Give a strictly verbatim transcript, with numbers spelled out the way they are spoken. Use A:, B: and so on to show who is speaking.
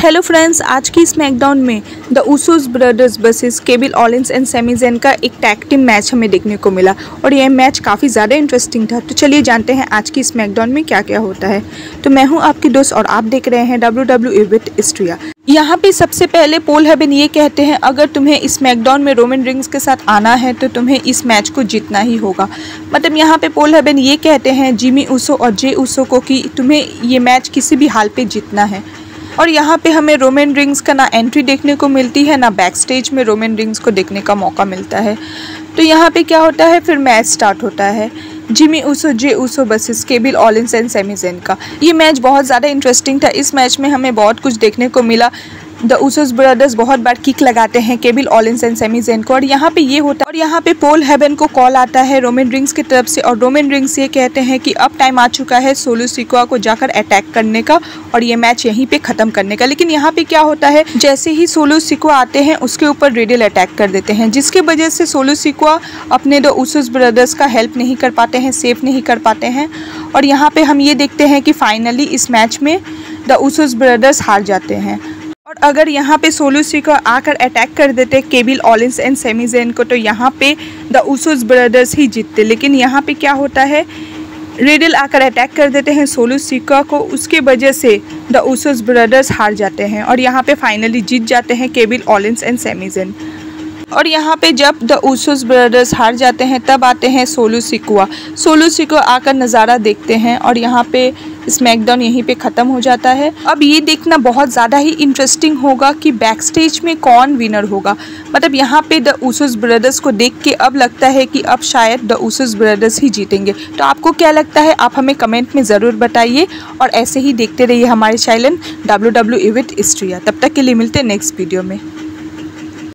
A: Hello friends, आज की SmackDown में the Usos brothers versus Kevin Owens and Sami Zayn का एक टैग टीम मैच हमें देखने को मिला और यह मैच काफ़ी ज़्यादा इंटरेस्टिंग था। तो चलिए जानते हैं आज की स्मैकडाउन में क्या क्या होता है। तो मैं हूं आपकी दोस्त और आप देख रहे हैं डब्ल्यू डब्ल्यू ई विद स्ट्रिया। यहाँ पे सबसे पहले पॉल हेबन ये कहते हैं, अगर तुम्हें स्मैकडाउन में रोमन रिंग्स के साथ आना है तो तुम्हें इस मैच को जीतना ही होगा। मतलब यहाँ पे पॉल हेबन ये कहते हैं जिमी उसो और जे उसो को कि तुम्हें ये मैच किसी भी हाल पे जीतना है। और यहाँ पे हमें रोमन रिंग्स का ना एंट्री देखने को मिलती है, ना बैक स्टेज में रोमन रिंग्स को देखने का मौका मिलता है। तो यहाँ पे क्या होता है, फिर मैच स्टार्ट होता है Jimmy Uso Jey Uso versus Kevin Owens and Sami Zayn का। ये मैच बहुत ज़्यादा इंटरेस्टिंग था। इस मैच में हमें बहुत कुछ देखने को मिला। द उसोस ब्रदर्स बहुत बार किक लगाते हैं Kevin Owens and Sami Zayn को और यहाँ पे ये होता है। और यहाँ पे पॉल हेबन को कॉल आता है रोमन रिंग्स की तरफ से और रोमन रिंग्स ये कहते हैं कि अब टाइम आ चुका है सोलो सिकोआ को जाकर अटैक करने का और ये मैच यहीं पे ख़त्म करने का। लेकिन यहाँ पे क्या होता है, जैसे ही सोलो सिकोआ आते हैं उसके ऊपर रिडल अटैक कर देते हैं, जिसकी वजह से सोलो सिकोआ अपने द उसोस ब्रदर्स का हेल्प नहीं कर पाते हैं, सेफ नहीं कर पाते हैं। और यहाँ पे हम ये देखते हैं कि फाइनली इस मैच में द उसोस ब्रदर्स हार जाते हैं। और अगर यहाँ पे सोलो सिकोआ आकर अटैक कर देते Kevin Owens and Sami Zayn को तो यहाँ पे द उसोस ब्रदर्स ही जीतते। लेकिन यहाँ पे क्या होता है, रिडल आकर अटैक कर देते हैं सोलो सिकोआ को, उसके वजह से द उसोस ब्रदर्स हार जाते हैं और यहाँ पे फाइनली जीत जाते हैं Kevin Owens and Sami Zayn. और यहाँ पे जब द उसोस ब्रदर्स हार जाते हैं तब आते हैं सोलो सिकोआ। सोलो सिकोआ आकर नज़ारा देखते हैं और यहाँ पे स्मैकडाउन यहीं पे ख़त्म हो जाता है। अब ये देखना बहुत ज़्यादा ही इंटरेस्टिंग होगा कि बैक स्टेज में कौन विनर होगा। मतलब यहाँ पे द उसोस ब्रदर्स को देख के अब लगता है कि अब शायद द उसोस ब्रदर्स ही जीतेंगे। तो आपको क्या लगता है, आप हमें कमेंट में ज़रूर बताइए और ऐसे ही देखते रहिए हमारे channel W W E with स्ट्रिया। तब तक के लिए मिलते हैं नेक्स्ट वीडियो में।